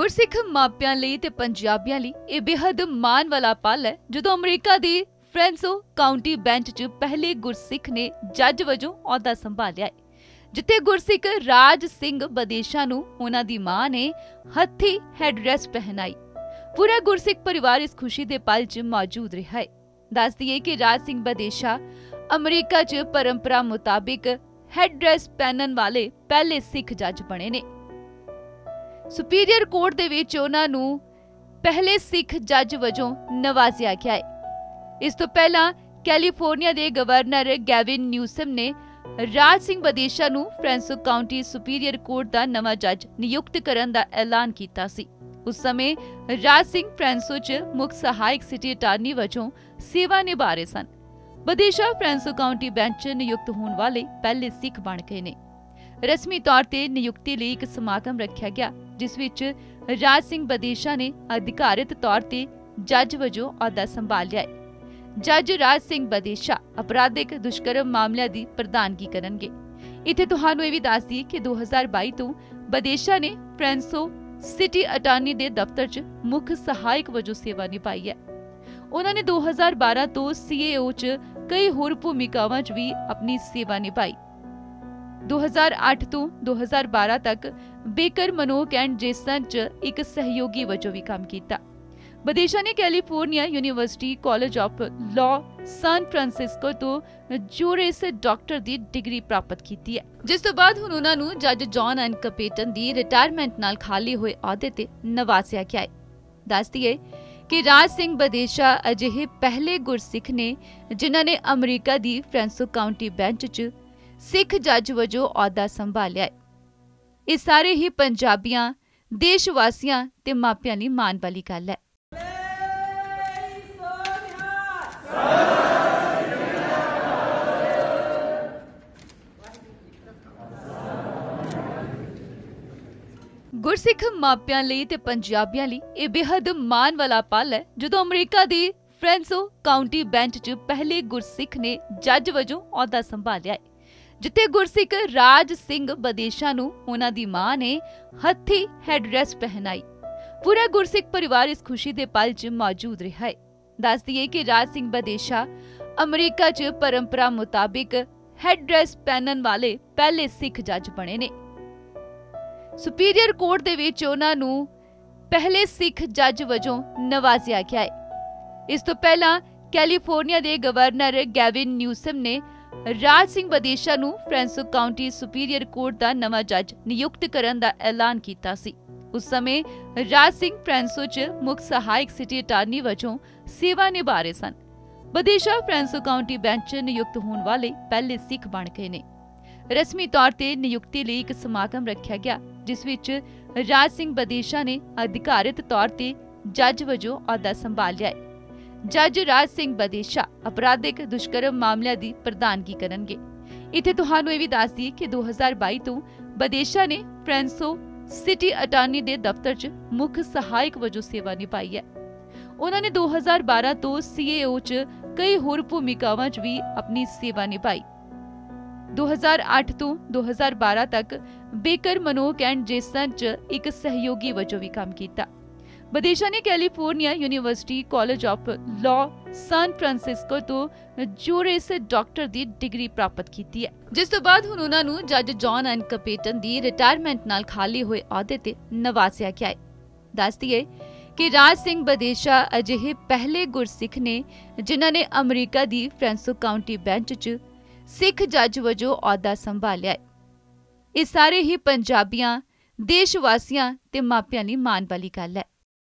ਗੁਰਸਿੱਖ ਮਾਪਿਆਂ ਲਈ ਤੇ ਪੰਜਾਬੀਆਂ ਲਈ ਇਹ ਬੇहद ਮਾਣ ਵਾਲਾ ਪਲ ਹੈ ਜਦੋਂ ਅਮਰੀਕਾ ਦੀ ਫ੍ਰੈਂਸੋ ਕਾਉਂਟੀ ਬੈਂਚ 'ਚ ਪਹਿਲੇ ਗੁਰਸਿੱਖ ਨੇ ਜੱਜ ਵਜੋਂ ਅਹੁਦਾ ਸੰਭਾਲਿਆ ਹੈ, ਜਿੱਥੇ ਗੁਰਸਿੱਖ ਰਾਜ ਸਿੰਘ ਬਦੇਸ਼ਾ ਨੂੰ ਉਹਨਾਂ ਦੀ ਮਾਂ ਨੇ ਹੱਥੀ ਹੈਡਰੈਸ ਪਹਿਨਾਈ। ਪੂਰਾ ਗੁਰਸਿੱਖ ਪਰਿਵਾਰ ਇਸ ਖੁਸ਼ੀ ਦੇ ਪਲ 'ਚ ਮੌਜੂਦ ਰਿਹਾ ਹੈ। ਦੱਸ ਦਈਏ ਕਿ ਰਾਜ ਸਿੰਘ ਬਦੇਸ਼ਾ ਅਮਰੀਕਾ 'ਚ ਪਰੰਪਰਾ ਮੁਤਾਬਿਕ ਹੈਡਰੈਸ ਪਹਿਨਣ ਵਾਲੇ ਪਹਿਲੇ ਸਿੱਖ ਜੱਜ ਬਣੇ ਨੇ। ਸੁਪੀਰੀਅਰ ਕੋਰਟ ਦੇ ਵਿੱਚ ਉਹਨਾਂ ਨੂੰ ਪਹਿਲੇ ਸਿੱਖ ਜੱਜ ਵਜੋਂ ਨਵਾਜ਼ਿਆ ਗਿਆ ਹੈ। ਇਸ ਤੋਂ ਪਹਿਲਾਂ ਕੈਲੀਫੋਰਨੀਆ ਦੇ ਗਵਰਨਰ ਗੈਵਿਨ ਨਿਊਸਮ ਨੇ ਰਾਜ ਸਿੰਘ ਬਦੇਸ਼ਾ ਨੂੰ ਫ੍ਰੈਂਸੋ ਕਾਉਂਟੀ ਸੁਪੀਰੀਅਰ ਕੋਰਟ ਦਾ ਨਵਾਂ ਜੱਜ ਨਿਯੁਕਤ ਕਰਨ ਦਾ ਐਲਾਨ ਕੀਤਾ ਸੀ। ਉਸ ਸਮੇਂ ਰਾਜ ਸਿੰਘ ਫ੍ਰੈਂਸੋ 'ਚ ਮੁੱਖ ਸਹਾਇਕ ਸਿਟੀ ਅਟਾਰਨੀ ਵਜੋਂ ਸੇਵਾ ਨਿਭਾ ਰਹੇ ਸਨ। ਬਦੇਸ਼ਾ ਫ੍ਰੈਂਸੋ ਕਾਉਂਟੀ ਬੈਂਚ 'ਚ ਨਿਯੁਕਤ ਹੋਣ ਵਾਲੇ ਪਹਿਲੇ ਸਿੱਖ ਬਣ ਗਏ ਨੇ। ਰਸਮੀ ਤੌਰ ਤੇ ਨਿਯੁਕਤੀ ਲਈ ਇੱਕ ਸਮਾਗਮ ਰੱਖਿਆ ਗਿਆ, ਜਿਸ ਵਿੱਚ ਰਾਜ ਸਿੰਘ ਬਦੇਸ਼ਾ ਨੇ ਅਧਿਕਾਰਿਤ ਤੌਰ ਤੇ ਜੱਜ ਵਜੋਂ ਅਹੁਦਾ ਸੰਭਾਲਿਆ ਹੈ। ਜੱਜ ਰਾਜ ਸਿੰਘ ਬਦੇਸ਼ਾ ਅਪਰਾਧਿਕ ਦੁਸ਼ਕਰਮ ਮਾਮਲਿਆਂ ਦੀ ਪ੍ਰਧਾਨਗੀ ਕਰਨਗੇ। ਇੱਥੇ ਤੁਹਾਨੂੰ ਇਹ ਵੀ ਦੱਸ ਦਈਏ ਕਿ 2022 ਤੋਂ ਬਦੇਸ਼ਾ ਨੇ ਫ੍ਰੈਂਸੋ ਸਿਟੀ ਅਟਾਰਨੀ ਦੇ ਦਫ਼ਤਰ 'ਚ ਮੁੱਖ ਸਹਾਇਕ ਵਜੋਂ ਸੇਵਾ ਨਿਭਾਈ ਹੈ। ਉਹਨਾਂ ਨੇ 2012 ਤੋਂ CAO 'ਚ ਕਈ ਹੋਰ ਭੂਮਿਕਾਵਾਂ 'ਚ ਵੀ ਆਪਣੀ ਸੇਵਾ ਨਿਭਾਈ। 2008 ਤੋਂ 2012 ਤੱਕ ਬੇਕਰ ਮਨੋਕ ਐਂਡ ਜੇਸਨ 'ਚ ਇੱਕ ਸਹਿਯੋਗੀ ਵਜੋਂ ਵੀ ਕੰਮ ਕੀਤਾ। ਬਦੇਸ਼ਾ ਨੇ California University College of Law San Francisco ਤੋਂ ਜੂਰਿਸ ਡਾਕਟਰ ਦੀ ਡਿਗਰੀ ਪ੍ਰਾਪਤ ਕੀਤੀ ਹੈ, ਜਿਸ ਤੋਂ ਬਾਅਦ ਹੁਣ ਉਹਨਾਂ ਨੂੰ ਜੱਜ ਜੌਨ ਐਨ ਕਪੇਟਨ ਦੀ ਰਿਟਾਇਰਮੈਂਟ ਨਾਲ ਖਾਲੀ ਹੋਏ ਅਹੁਦੇ ਤੇ ਨਵਾਜ਼ਿਆ ਗਿਆ ਹੈ। ਦੱਸ ਦਈਏ ਕਿ ਰਾਜ ਸਿੰਘ ਬਦੇਸ਼ਾ ਅਜਿਹੇ ਪਹਿਲੇ ਗੁਰਸਿੱਖ ਨੇ ਜਿਨ੍ਹਾਂ ਨੇ ਅਮਰੀਕਾ ਦੀ ਫ੍ਰੈਂਸੋ ਕਾਉਂਟੀ ਬੈਂਚ 'ਚ ਸਿੱਖ ਜੱਜ ਵਜੋਂ ਅਹੁਦਾ ਸੰਭਾਲਿਆ ਹੈ। ਇਹ ਸਾਰੇ ਹੀ ਪੰਜਾਬੀਆਂ, ਦੇਸ਼ ਵਾਸੀਆਂ ਤੇ ਮਾਪਿਆਂ ਲਈ ਮਾਣ ਵਾਲੀ ਗੱਲ ਹੈ। ਗੁਰਸਿੱਖ ਮਾਪਿਆਂ ਲਈ ਤੇ ਪੰਜਾਬੀਆਂ ਲਈ ਇਹ ਬੇहद ਮਾਣ ਵਾਲਾ ਪਲ ਹੈ ਜਦੋਂ ਅਮਰੀਕਾ ਦੀ ਫ੍ਰੈਂਸੋ ਕਾਉਂਟੀ ਬੈਂਚ 'ਚ ਪਹਿਲੇ ਗੁਰਸਿੱਖ ਨੇ ਜੱਜ ਵਜੋਂ ਅਹੁਦਾ ਸੰਭਾਲਿਆ ਹੈ, ਜਿੱਥੇ ਗੁਰਸਿੱਖ ਰਾਜ ਸਿੰਘ ਬਦੇਸ਼ਾ ਨੂੰ ਉਹਨਾਂ ਦੀ ਮਾਂ ਨੇ ਹੱਥੀ ਹੈਡਰੈਸ ਪਹਿਨਾਈ। ਪੂਰਾ ਗੁਰਸਿੱਖ ਪਰਿਵਾਰ ਇਸ ਖੁਸ਼ੀ ਦੇ ਪਲ 'ਚ ਮੌਜੂਦ ਰਿਹਾ ਹੈ। ਦੱਸ ਦਈਏ ਕਿ ਰਾਜ ਸਿੰਘ ਬਦੇਸ਼ਾ ਅਮਰੀਕਾ 'ਚ ਪਰੰਪਰਾ ਮੁਤਾਬਿਕ ਹੈਡਰੈਸ ਪਹਿਨਣ ਵਾਲੇ ਪਹਿਲੇ ਸਿੱਖ ਜੱਜ ਬਣੇ ਨੇ। ਸੁਪੀਰੀਅਰ ਕੋਰਟ ਦੇ ਵਿੱਚ ਉਹਨਾਂ ਨੂੰ ਪਹਿਲੇ ਸਿੱਖ ਜੱਜ ਵਜੋਂ ਨਵਾਜ਼ਿਆ ਗਿਆ ਹੈ। ਇਸ ਤੋਂ ਪਹਿਲਾਂ ਕੈਲੀਫੋਰਨੀਆ ਦੇ ਗਵਰਨਰ ਗੈਵਿਨ ਨਿਊਸਮ ਨੇ ਰਾਜ ਸਿੰਘ ਬਦੇਸ਼ਾ ਨੂੰ ਫ੍ਰੈਂਸੋ ਕਾਉਂਟੀ ਸੁਪੀਰੀਅਰ ਕੋਰਟ ਦਾ ਨਵਾਂ ਜੱਜ ਨਿਯੁਕਤ ਕਰਨ ਦਾ ਐਲਾਨ ਕੀਤਾ ਸੀ। ਉਸ ਸਮੇਂ ਰਾਜ ਸਿੰਘ ਫ੍ਰੈਂਸੋ 'ਚ ਮੁੱਖ ਸਹਾਇਕ ਸਿਟੀ ਅਟਾਰਨੀ ਵਜੋਂ ਸੇਵਾ ਨਿਭਾ ਰਹੇ ਸਨ। ਬਦੇਸ਼ਾ ਫ੍ਰੈਂਸੋ ਕਾਉਂਟੀ ਬੈਂਚ 'ਚ ਨਿਯੁਕਤ ਹੋਣ ਵਾਲੇ ਪਹਿਲੇ ਸਿੱਖ ਬਣ ਗਏ ਨੇ। ਰਸਮੀ ਤੌਰ ਤੇ ਨਿਯੁਕਤੀ ਲਈ ਇੱਕ ਸਮਾਗਮ ਰੱਖਿਆ ਗਿਆ, ਜਿਸ ਵਿੱਚ ਰਾਜ ਸਿੰਘ ਬਦੇਸ਼ਾ ਨੇ ਅਧਿਕਾਰਿਤ ਤੌਰ ਤੇ ਜੱਜ ਵਜੋਂ ਅਹੁਦਾ ਸੰਭਾਲਿਆ ਹੈ। ਜੱਜ ਰਾਜ ਸਿੰਘ ਬਦੇਸ਼ਾ ਅਪਰਾਧਿਕ ਦੁਸ਼ਕਰਮ ਮਾਮਲਿਆਂ ਦੀ ਪ੍ਰਧਾਨਗੀ ਕਰਨਗੇ। ਇੱਥੇ ਤੁਹਾਨੂੰ ਇਹ ਵੀ ਦੱਸ ਦਈਏ ਕਿ 2022 ਤੋਂ ਬਦੇਸ਼ਾ ਨੇ ਫ੍ਰੈਂਸੋ ਸਿਟੀ ਅਟਾਰਨੀ ਦੇ ਦਫ਼ਤਰ 'ਚ ਮੁੱਖ ਸਹਾਇਕ ਵਜੋਂ ਸੇਵਾ ਨਿਭਾਈ ਹੈ। ਉਹਨਾਂ ਨੇ 2012 ਤੋਂ CAO 'ਚ ਕਈ ਹੋਰ ਭੂਮਿਕਾਵਾਂ 'ਚ ਵੀ ਆਪਣੀ ਸੇਵਾ ਨਿਭਾਈ। 2008 ਤੋਂ 2012 ਤੱਕ ਬੇਕਰ ਮਨੋਕ ਐਂਡ ਜੇਸਨ 'ਚ ਇੱਕ ਸਹਿਯੋਗੀ ਵਜੋਂ ਵੀ ਕੰਮ ਕੀਤਾ। ਬਦੇਸ਼ਾ ਨੇ California University College of Law San Francisco ਤੋਂ ਜੂਰਿਸ ਡਾਕਟਰ ਦੀ ਡਿਗਰੀ ਪ੍ਰਾਪਤ ਕੀਤੀ ਹੈ, ਜਿਸ ਤੋਂ ਬਾਅਦ ਹੁਣ ਉਹਨਾਂ ਨੂੰ ਜੱਜ ਜੌਨ ਐਨ ਕਪੇਟਨ ਦੀ ਰਿਟਾਇਰਮੈਂਟ ਨਾਲ ਖਾਲੀ ਹੋਏ ਅਹੁਦੇ ਤੇ ਨਵਾਜ਼ਿਆ ਗਿਆ ਹੈ। ਦੱਸ ਦਈਏ ਕਿ ਰਾਜ ਸਿੰਘ ਬਦੇਸ਼ਾ ਅਜਿਹੇ ਪਹਿਲੇ ਗੁਰਸਿੱਖ ਨੇ ਜਿਨ੍ਹਾਂ ਨੇ ਅਮਰੀਕਾ ਦੀ ਫ੍ਰੈਂਸੋ ਕਾਉਂਟੀ ਬੈਂਚ 'ਚ ਸਿੱਖ ਜੱਜ ਵਜੋਂ ਅਹੁਦਾ ਸੰਭਾਲਿਆ ਹੈ। ਇਹ ਸਾਰੇ ਹੀ ਪੰਜਾਬੀਆਂ, ਦੇਸ਼ ਵਾਸੀਆਂ ਤੇ ਮਾਪਿਆਂ ਲਈ ਮਾਣ ਵਾਲੀ ਗੱਲ ਹੈ।